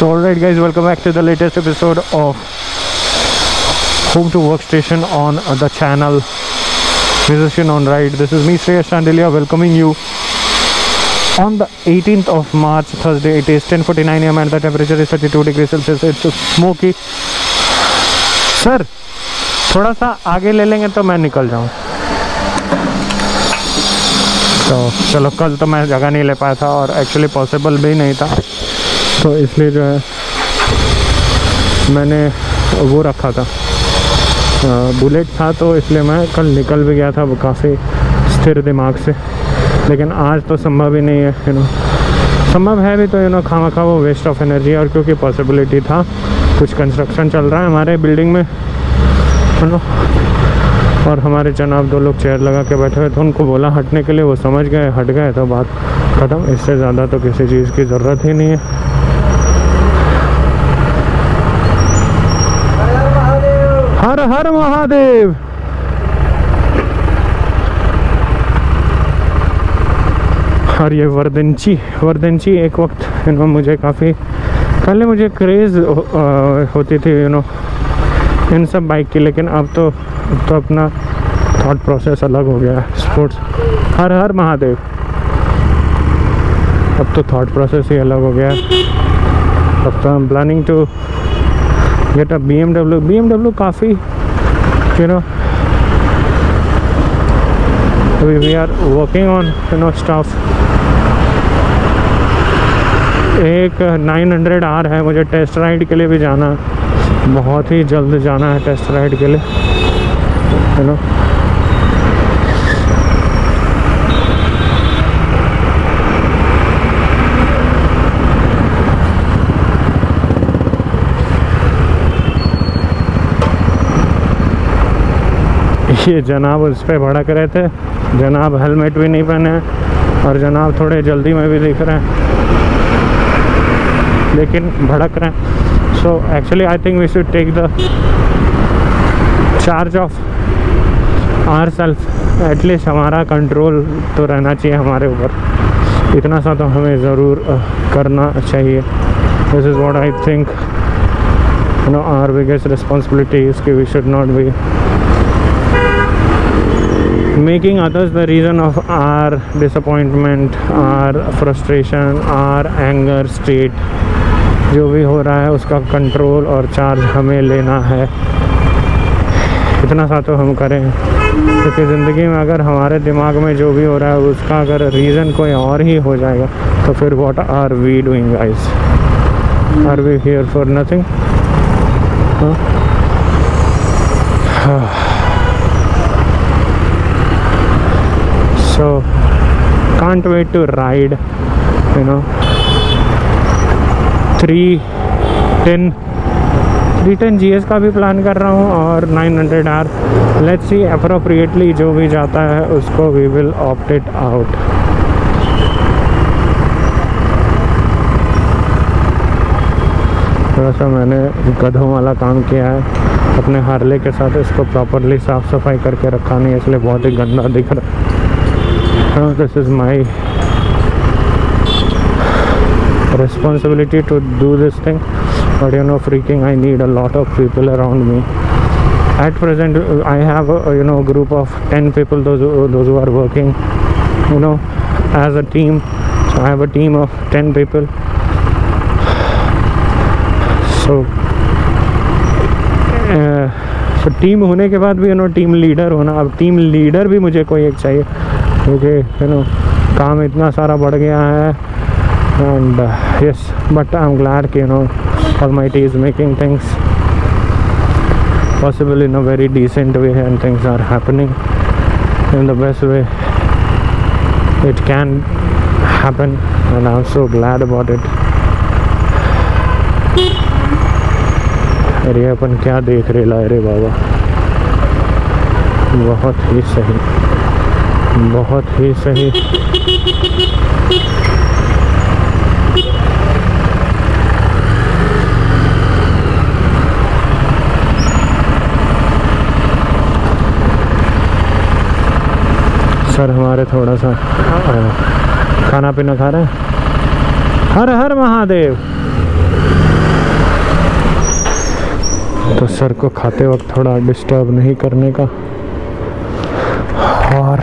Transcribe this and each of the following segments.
So alright guys, welcome back to the latest episode of Home to Workstation on the channel Musician on Ride. This is me, Shreyas Chandelia, welcoming you on the 18th of March, Thursday. It is 10:49 am and the temperature is 32 degrees Celsius. It's smoky. Sir थोड़ा सा आगे ले लेंगे तो मैं निकल जाऊँ। तो चलो, कल तो मैं जगह नहीं ले पाया था और एक्चुअली पॉसिबल भी नहीं था, तो इसलिए जो है मैंने वो रखा था, बुलेट था, तो इसलिए मैं कल निकल भी गया था वो काफ़ी स्थिर दिमाग से। लेकिन आज तो संभव ही नहीं है, संभव है भी तो खामखा वो वेस्ट ऑफ एनर्जी। और क्योंकि पॉसिबिलिटी था, कुछ कंस्ट्रक्शन चल रहा है हमारे बिल्डिंग में और हमारे जनाब दो लोग चेयर लगा के बैठे हुए थे, उनको बोला हटने के लिए, वो समझ गए, हट गए, तो बात ख़त्म। इससे ज़्यादा तो किसी चीज़ की ज़रूरत ही नहीं है। हर हर महादेव। और ये वर्दंची एक वक्त मुझे काफ़ी पहले मुझे क्रेज़ होती थी इन सब बाइक की, लेकिन अब तो अपना थॉट प्रोसेस अलग हो गया है। स्पोर्ट्स, हर हर महादेव। अब तो थॉट प्रोसेस ही अलग हो गया है। अब तो I am planning to get a BMW काफ़ी we are working on stuff। एक 900R है, मुझे टेस्ट राइड के लिए भी जाना, बहुत ही जल्द जाना है टेस्ट राइड के लिए ये जनाब उस पर भड़क रहे थे, जनाब हेलमेट भी नहीं पहने हैं और जनाब थोड़े जल्दी में भी दिख रहे हैं, लेकिन भड़क रहे हैं। So actually I think we should take the charge of our self. At least हमारा कंट्रोल तो रहना चाहिए हमारे ऊपर, इतना सा तो हमें ज़रूर करना चाहिए। This is what I think our biggest responsibility is कि we should not be making others the reason of our disappointment, our frustration, our anger state। जो भी हो रहा है उसका कंट्रोल और चार्ज हमें लेना है, इतना सा तो हम करें। क्योंकि ज़िंदगी में अगर हमारे दिमाग में जो भी हो रहा है उसका अगर रीज़न कोई और ही हो जाएगा तो फिर what are we doing guys? Are we here for nothing? So can't wait to ride 310 GS का भी प्लान कर रहा हूँ और 900R। लेट्स सी अप्रोप्रिएटली जो भी जाता है उसको we will opt it out. थोड़ा सा मैंने गधों वाला काम किया है अपने हार्ले के साथ, इसको प्रॉपरली साफ़ सफाई करके रखा नहीं, इसलिए बहुत ही गंदा दिख रहा है। This is my responsibility to do this thing, but freaking I need a lot of people around me. At present I have a group of 10 people, those who are working as a team. So I have a team of 10 people. So team होने के बाद भी team leader होना, अब team leader भी मुझे कोई एक चाहिए, क्योंकि काम इतना सारा बढ़ गया है। And yes, but I am glad कि Almighty is making things possible in a very decent way and things are happening in the best way it can happen, and I'm so glad about it। अरे अपन क्या देख रहे ला रे बाबा, बहुत ही सही, बहुत ही सही। सर हमारे थोड़ा सा खाना पीना खा रहे हैं। हर हर महादेव। तो सर को खाते वक्त थोड़ा डिस्टर्ब नहीं करने का। और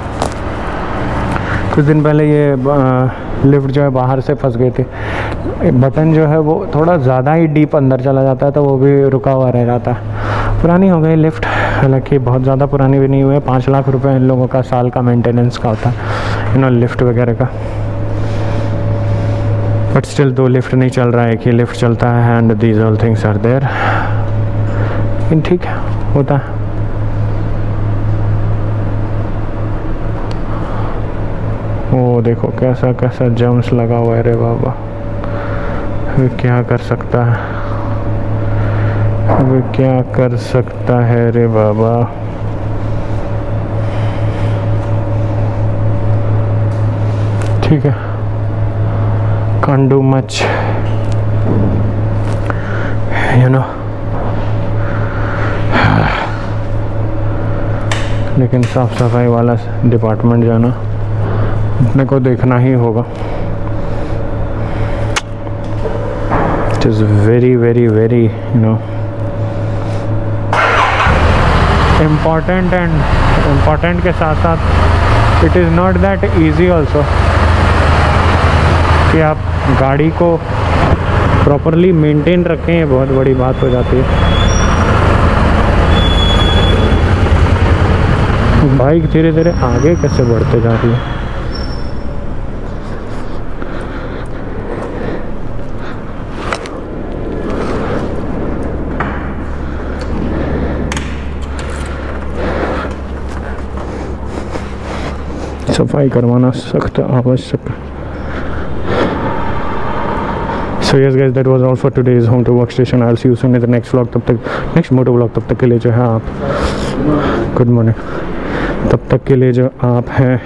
कुछ दिन पहले ये लिफ्ट जो है बाहर से फंस गई थी, बटन जो है वो थोड़ा ज़्यादा ही डीप अंदर चला जाता है तो वो भी रुका हुआ रह जाता है। पुरानी हो गई लिफ्ट, हालांकि बहुत ज़्यादा पुरानी भी नहीं हुई है। 5 लाख रुपए इन लोगों का साल का मेंटेनेंस का होता है लिफ्ट वगैरह का। बट स्टिल 2 लिफ्ट नहीं चल रहा है, एक ही लिफ्ट चलता है and these all things are there. लेकिन ठीक है, होता है। वो देखो कैसा कैसा जम्स लगा हुआ है रे बाबा। वे क्या कर सकता है, वे क्या कर सकता है रे बाबा। ठीक है, can't do much, you know। लेकिन साफ सफाई वाला डिपार्टमेंट जो है ना, अपने को देखना ही होगा। It is very very very important, and important के साथ साथ it is not that easy also कि आप गाड़ी को प्रॉपरली मेंटेन रखें। ये बहुत बड़ी बात हो जाती है। बाइक धीरे धीरे आगे कैसे बढ़ते जा रही है। सफाई करवाना सख्त आवश्यक। So yes guys, that was all for today's home to work station. I'll see you soon in the next vlog. तब तक next moto vlog, तब तक के लिए जो है आप good morning, तब तक के लिए जो आप हैं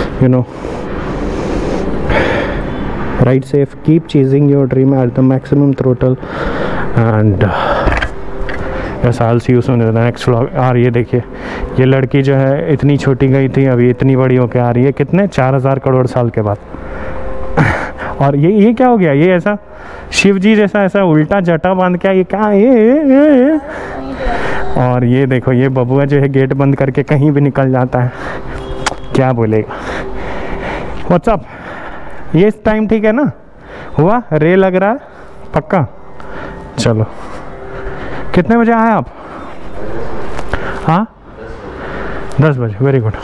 ride safe, keep chasing your dream at the maximum throttle, and yes, I'll see you soon in the next vlog। और ये देखिए, ये लड़की जो है इतनी छोटी गई थी, अभी इतनी बड़ी होके आ रही है, कितने 4000 करोड़ साल के बाद। और ये क्या हो गया, ये ऐसा शिव जी जैसा ऐसा उल्टा जटा बांध के, ये क्या ये। और ये देखो, ये बबुआ जो है गेट बंद करके कहीं भी निकल जाता है, क्या बोलेगा। व्हाट्सअप, ये टाइम ठीक है ना, हुआ रे लग रहा है पक्का। चलो, कितने बजे आए आप? हाँ 10 बजे, वेरी गुड।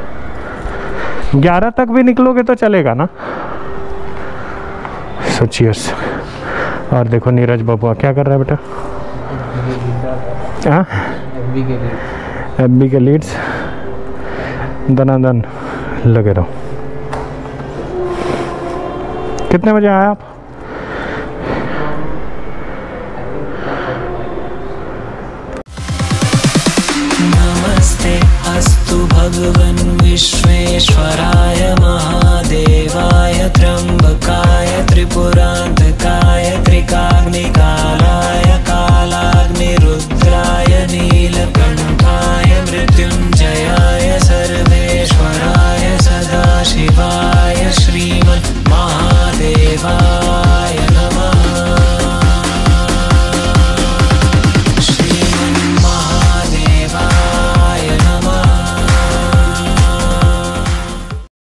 11 तक भी निकलोगे तो चलेगा ना। So cheers. और देखो नीरज बबुआ क्या कर रहा है बेटा। हाँ, एफबी के लीड्स दनादन लगे रहो। कितने बजे आए आप? नमस्ते अस्तु भगवन् विश्वेश्वराय महादेवाय त्र्यंबकाय